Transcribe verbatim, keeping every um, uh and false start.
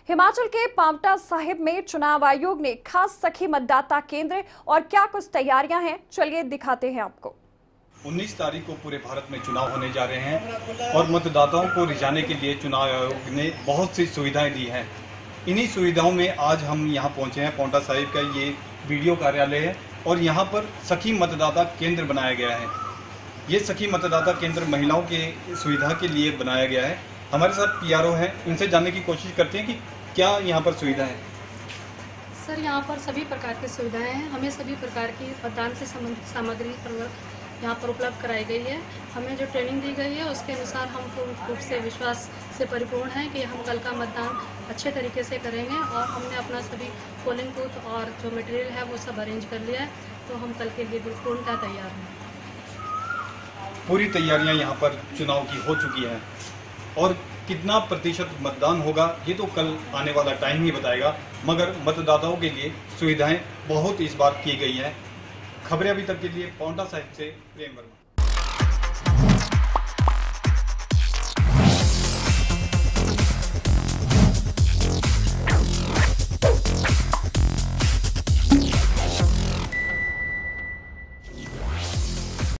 हिमाचल के पांवटा साहिब में चुनाव आयोग ने खास सखी मतदाता केंद्र और क्या कुछ तैयारियां हैं, चलिए दिखाते हैं आपको। उन्नीस तारीख को पूरे भारत में चुनाव होने जा रहे हैं और मतदाताओं को रिझाने के लिए चुनाव आयोग ने बहुत सी सुविधाएं दी हैं। इन्हीं सुविधाओं में आज हम यहां पहुंचे हैं। पांवटा साहिब का ये वीडियो कार्यालय है और यहां पर सखी मतदाता केंद्र बनाया गया है। ये सखी मतदाता केंद्र महिलाओं के सुविधा के लिए बनाया गया है। हमारे साथ पीआरओ हैं, उनसे जानने की कोशिश करते हैं कि क्या यहाँ पर सुविधा है। सर, यहाँ पर सभी प्रकार की सुविधाएं हैं। हमें सभी प्रकार की मतदान से संबंधित सामग्री यहाँ पर उपलब्ध कराई गई है। हमें जो ट्रेनिंग दी गई है उसके अनुसार हम पूर्ण रूप से विश्वास से परिपूर्ण हैं कि हम कल का मतदान अच्छे तरीके से करेंगे और हमने अपना सभी पोलिंग बूथ और जो मटेरियल है वो सब अरेंज कर लिया है, तो हम कल के लिए पूर्णतः तैयार हैं। पूरी तैयारियां यहाँ पर चुनाव की हो चुकी हैं और कितना प्रतिशत मतदान होगा ये तो कल आने वाला टाइम ही बताएगा, मगर मतदाताओं के लिए सुविधाएं बहुत इस बार की गई हैं। खबरें अभी तक के लिए पांवटा साहिब से प्रेम वर्मा।